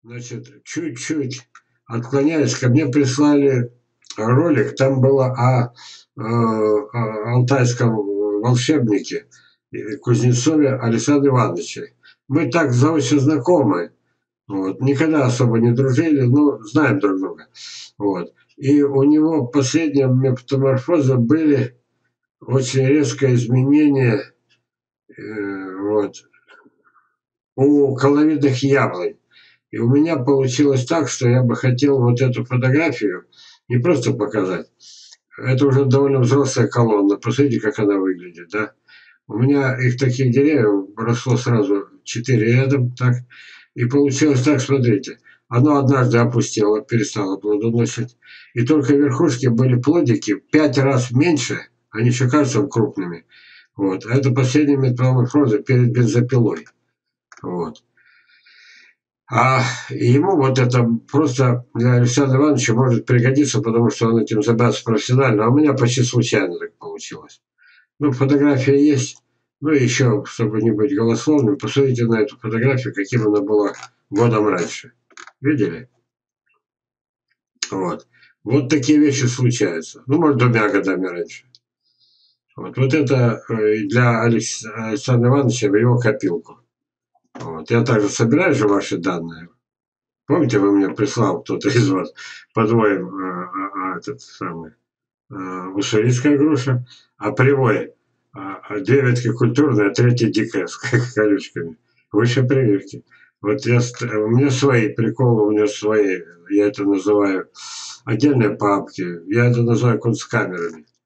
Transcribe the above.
Значит, чуть-чуть отклоняясь, ко мне прислали ролик, там было о алтайском волшебнике Кузнецове Александре Ивановиче. Мы так заочно знакомы, вот, никогда особо не дружили, но знаем друг друга. Вот. И у него последние метаморфозы были очень резкое изменение вот, у коловидных яблонь. И у меня получилось так, что я бы хотел вот эту фотографию не просто показать. Это уже довольно взрослая колонна. Посмотрите, как она выглядит, да? У меня их таких деревьев росло сразу 4 рядом, так. И получилось так, смотрите. Оно однажды опустело, перестало плодоносить. И только верхушки были плодики 5 раз меньше, они еще кажутся крупными. Вот. А это последняя метаморфоза перед бензопилой. Вот. А ему вот это просто для Александра Ивановича может пригодиться, потому что он этим занимается профессионально, а у меня почти случайно так получилось. Ну, фотография есть. Ну, еще, чтобы не быть голословным, посмотрите на эту фотографию, каким она была годом раньше. Видели? Вот. Вот такие вещи случаются. Ну, может, 2 годами раньше. Вот это для Александра Ивановича в его копилку. Вот. Я также собираю же ваши данные. Помните, вы мне прислал кто-то из вас подвоем этот самый уссурийская груша, а привой 2 ветки культурные, а 3 дикая с колючками. Выше прививки. Вот у меня свои приколы, у меня свои, я это называю отдельные папки, я это называю кунсткамерами.